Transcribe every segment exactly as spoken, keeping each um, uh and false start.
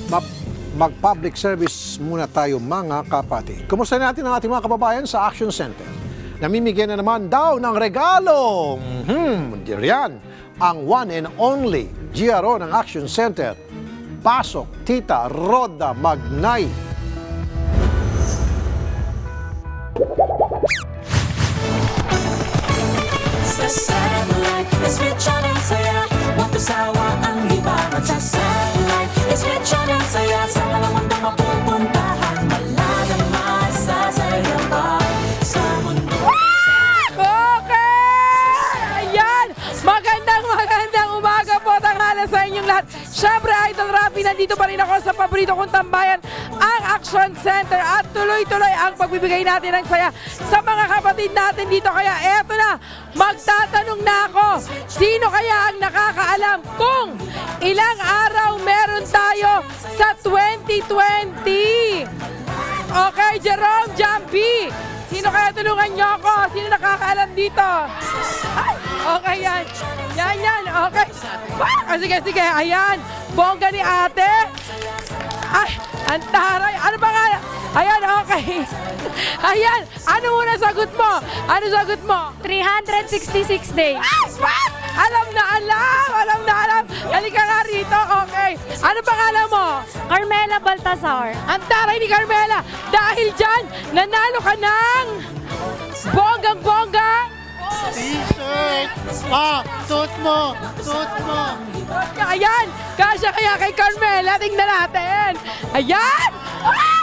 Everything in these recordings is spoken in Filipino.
mag-public service muna tayo mga kapatid. Kumusta natin ang ating mga kababayan sa Action Center? Namimigyan na naman daw ng regalo. Hmm, diyan ang one and only G R O ng Action Center. Pasok, Tita Roda Magnay. Sa satellite, switch on ang saya. Huwag kasawa ang libangan. Sa satellite, switch on ang saya. Sa mga mundong mapupuntahan, malagang masasaya pa sa mundo. Okay! Ayan! Magandang magandang umaga po, tanghala sa inyong lahat. Siyempre, Idol Rafi, nandito pa rin ako sa paborito kong tambayan, ang Action Center. At tuloy-tuloy ang pagbibigay natin ng saya sa mga kapatid natin dito. Kaya eto na, magtatanong na ako, sino kaya ang nakakaalam kung ilang araw meron tayo sa twenty twenty? Okay, Jerome, Jampi, sino kaya tulungan niyo ako? Sino nakakaalam dito? Ay, okay yan. Yan, yan, okay. Ah, sige, sige, ayan. Bongga ni ate. Ay, ang taray. Ano ba nga? Ayan, okay. Ayan, ano muna sagot mo? Ano sagot mo? three hundred sixty-six days. Ay, what? Alam na alam, alam na alam. Halika nga rito, okay. Ano pangalan mo? Carmela Baltasar. Ang taray ni Carmela. Dahil dyan, nanalo ka ng bonggang-bongga. T-shirt! Ah, suot mo! Suot mo! Ayan, kasya kaya kay Carmela. Tingnan natin. Ayan! Ah!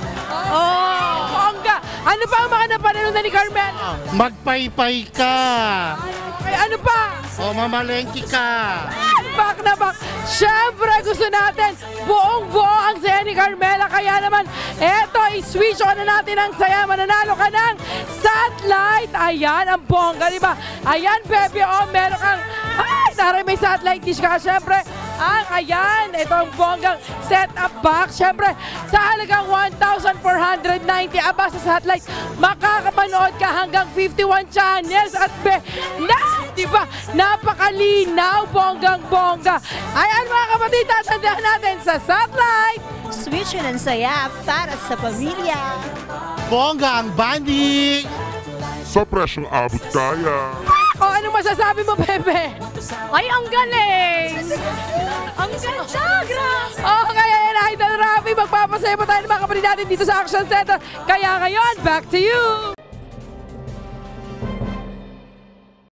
Oh, bongga. Ano pa ang mga napanalunan ni Carmela? Magpaypay ka! Okay, ano pa? O mamalengke ka! Back na back. Siyempre, gusto natin buong-buo ang saya ni Carmela. Kaya naman, eto, i-switch on na natin ang saya. Mananalo ka ng satellite. Ayan, ang bongga, di ba? Ayan, baby, oh, meron kang, ay, taray, may satellite dish ka. Siyempre, ang, ayan, ito ang bonggang set-up box. Siyempre, sa halagang one thousand four hundred ninety, aba sa satellite, makakapanood ka hanggang fifty-one channels at be, na, di ba, napakalinaw, bonggang-bongga. Ayan, mga kapatid, tatandaan natin sa satellite. Switch yun ang saya para sa pamilya. Bongga ang banding! Sa presyong abot kaya. O, anong masasabi mo, Pepe? Ay, ang galing! Ang ganda, grabe! Okay, ayan, Idol Rafi, magpapasaya pa tayo ng mga kapatid natin dito sa Action Center. Kaya ngayon, back to you!